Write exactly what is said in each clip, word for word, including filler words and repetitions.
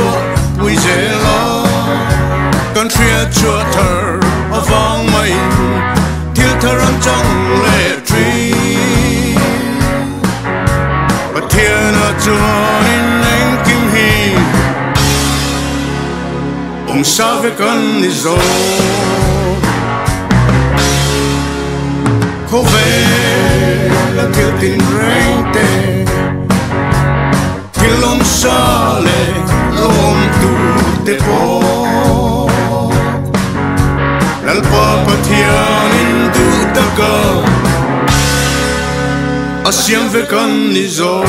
chúa vui dễ lo con phía chúa thờ ở vang mây thiếu thơ răng trong lệ truy và thiên ở chúa nên anh kim hi ông sa với con đi rồi khó về là thiếu tình rèn tê thiếu lòng xa lệ lòng tu tê po lal papa thianin tu ta ka asiam ve kan ni zo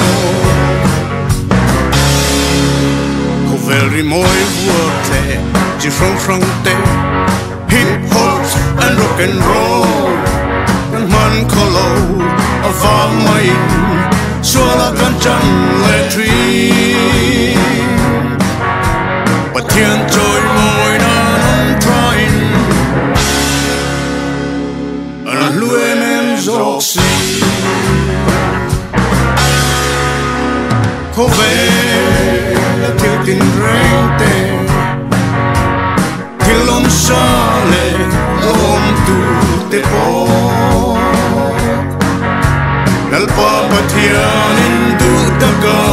khó về ri moi vua tê chỉ from Chhangte hip hop and rock and roll man kholo ava mai suala kan chan le tri but thiên trôi môi nan train an lue men zoxi khó về là thiếu tình rèn tê thiếu lòng xa lệ lòng tu tê po lal papa thianin du ta ka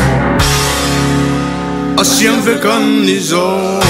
asiam ve kan ni zo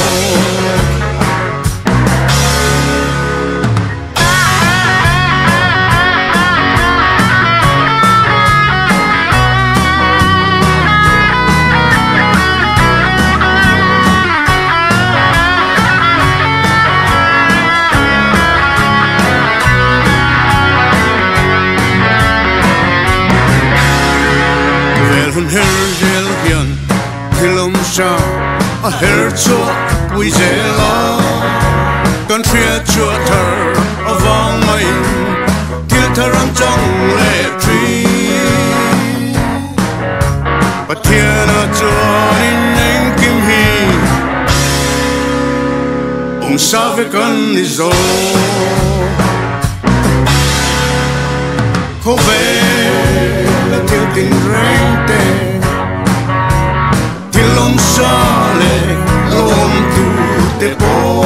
her gel hian hilom sha a her cho vui dễ lo con phía chúa thờ ở vang mây thiếu thơ răng trong lệ truy và thiên ở chúa nên anh kim hi ông sa với con đi rồi khó về là thiếu tình rèn tê thiếu lòng xa lệ lòng tu tê po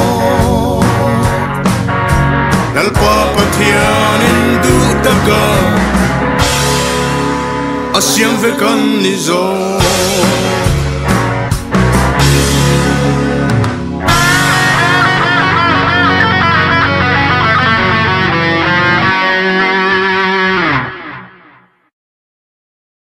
lal papa thianin du ta ka asiam ve kan ni zo